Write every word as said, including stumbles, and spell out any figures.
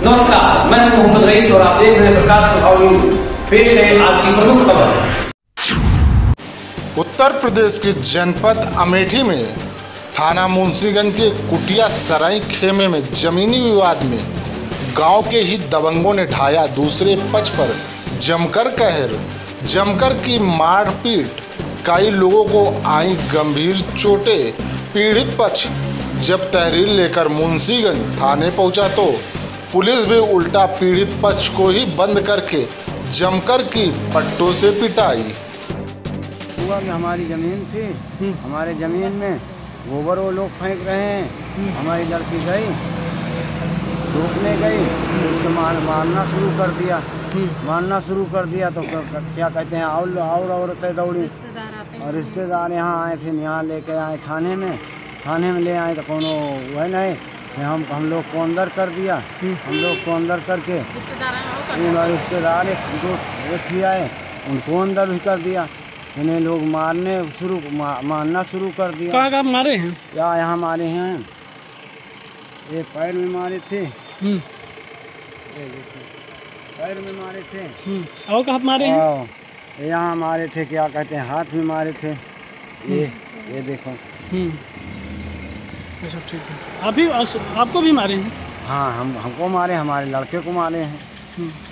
नमस्कार, मैं हूं मोहम्मद रईस और आप देख रहे हैं प्रकाश प्रभाव न्यूज। पेश है आज की प्रमुख खबर। उत्तर प्रदेश के जनपद अमेठी में थाना मुंशीगंज के कुटिया सराय खेमे में जमीनी विवाद में गांव के ही दबंगों ने ढाया दूसरे पक्ष पर जमकर कहर, जमकर की मारपीट, कई लोगों को आई गंभीर चोटें। पीड़ित पक्ष जब तहरीर लेकर मुंशीगंज थाने पहुंचा तो पुलिस भी उल्टा पीड़ित पक्ष को ही बंद करके जमकर की पट्टों से पिटाई। हुआ कि हमारी ज़मीन थी, हमारे ज़मीन में गोबर वो लोग फेंक रहे हैं। हमारी लड़की गई रोकने गई तो उसको मार मारना शुरू कर दिया मारना शुरू कर दिया तो क्या कहते हैं और और औरतें दौड़ी और रिश्तेदार यहाँ आए, फिर यहाँ लेके आए थाने में थाने में ले आए तो कोनो वह नहीं, हम हम लोग को अंदर कर दिया। हम लोग को अंदर करके उन रिश्तेदार एक दो व्यक्ति आए, उनको अंदर भी कर दिया। इन्हें लोग मारने शुरू मा, मारना शुरू कर दिया। कहाँ कहाँ मारे हैं? या यहाँ मारे हैं, एक पैर में मारे थे, पैर में मारे थे और कहाँ मारे हैं? यहाँ मारे थे, क्या कहते हैं हाथ में मारे थे। ये ये देखो। अच्छा ठीक है। अभी आपको भी मारे हैं? हाँ, हम हमको मारे, हमारे लड़के को मारे हैं।